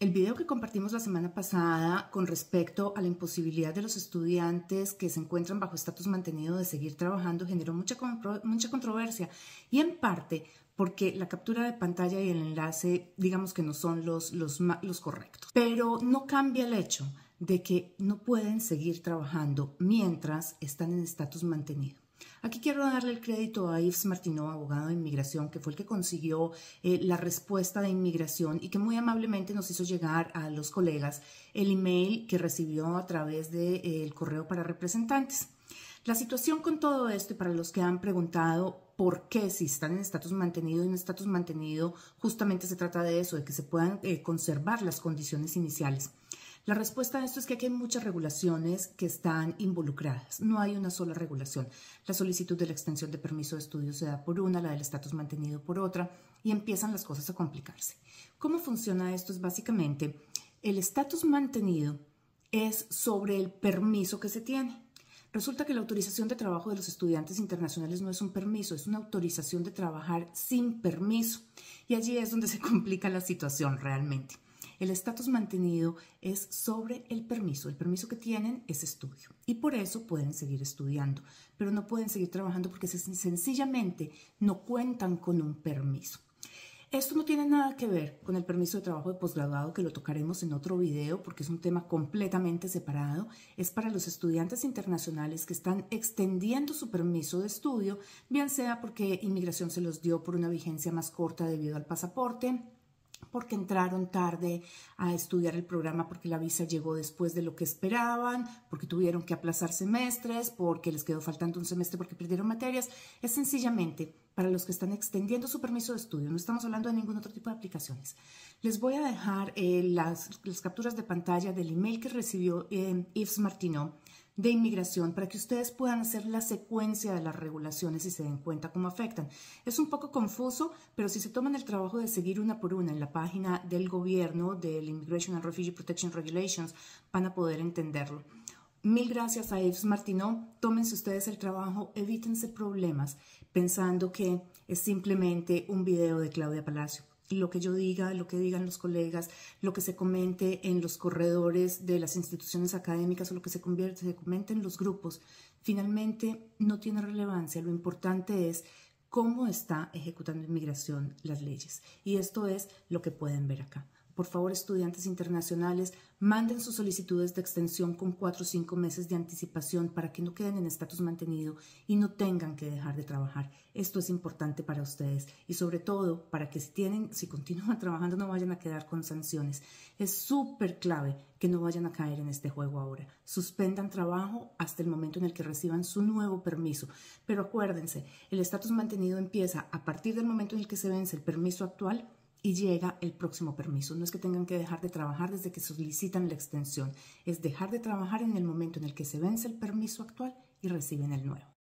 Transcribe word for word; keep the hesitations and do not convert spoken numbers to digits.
El video que compartimos la semana pasada con respecto a la imposibilidad de los estudiantes que se encuentran bajo estatus mantenido de seguir trabajando generó mucha, mucha controversia y en parte porque la captura de pantalla y el enlace digamos que no son los, los, los correctos. Pero no cambia el hecho de que no pueden seguir trabajando mientras están en estatus mantenido. Aquí quiero darle el crédito a Yves Martineau, abogado de inmigración, que fue el que consiguió eh, la respuesta de inmigración y que muy amablemente nos hizo llegar a los colegas el email que recibió a través del de, eh, correo para representantes. La situación con todo esto, y para los que han preguntado por qué si están en estatus mantenido y en estatus mantenido, justamente se trata de eso, de que se puedan eh, conservar las condiciones iniciales. La respuesta a esto es que aquí hay muchas regulaciones que están involucradas. No hay una sola regulación. La solicitud de la extensión de permiso de estudio se da por una, la del estatus mantenido por otra, y empiezan las cosas a complicarse. ¿Cómo funciona esto? Es básicamente el estatus mantenido es sobre el permiso que se tiene. Resulta que la autorización de trabajo de los estudiantes internacionales no es un permiso, es una autorización de trabajar sin permiso. Y allí es donde se complica la situación realmente. El estatus mantenido es sobre el permiso. El permiso que tienen es estudio y por eso pueden seguir estudiando, pero no pueden seguir trabajando porque sencillamente no cuentan con un permiso. Esto no tiene nada que ver con el permiso de trabajo de posgraduado, que lo tocaremos en otro video porque es un tema completamente separado. Es para los estudiantes internacionales que están extendiendo su permiso de estudio, bien sea porque inmigración se los dio por una vigencia más corta debido al pasaporte, porque entraron tarde a estudiar el programa, porque la visa llegó después de lo que esperaban, porque tuvieron que aplazar semestres, porque les quedó faltando un semestre porque perdieron materias. Es sencillamente para los que están extendiendo su permiso de estudio. No estamos hablando de ningún otro tipo de aplicaciones. Les voy a dejar eh, las, las capturas de pantalla del email que recibió eh, Yves Martineau de inmigración para que ustedes puedan hacer la secuencia de las regulaciones y se den cuenta cómo afectan. Es un poco confuso, pero si se toman el trabajo de seguir una por una en la página del gobierno, del Immigration and Refugee Protection Regulations, van a poder entenderlo. Mil gracias a Yves Martineau. Tómense ustedes el trabajo, evítense problemas pensando que es simplemente un video de Claudia Palacio. Lo que yo diga, lo que digan los colegas, lo que se comente en los corredores de las instituciones académicas o lo que se, convierte, se comente en los grupos, finalmente no tiene relevancia. Lo importante es cómo está ejecutando inmigración las leyes. Y esto es lo que pueden ver acá. Por favor, estudiantes internacionales, manden sus solicitudes de extensión con cuatro o cinco meses de anticipación para que no queden en estatus mantenido y no tengan que dejar de trabajar. Esto es importante para ustedes y sobre todo para que si tienen, si continúan trabajando no vayan a quedar con sanciones. Es súper clave que no vayan a caer en este juego ahora. Suspendan trabajo hasta el momento en el que reciban su nuevo permiso. Pero acuérdense, el estatus mantenido empieza a partir del momento en el que se vence el permiso actual y llega el próximo permiso. No es que tengan que dejar de trabajar desde que solicitan la extensión, es dejar de trabajar en el momento en el que se vence el permiso actual y reciben el nuevo.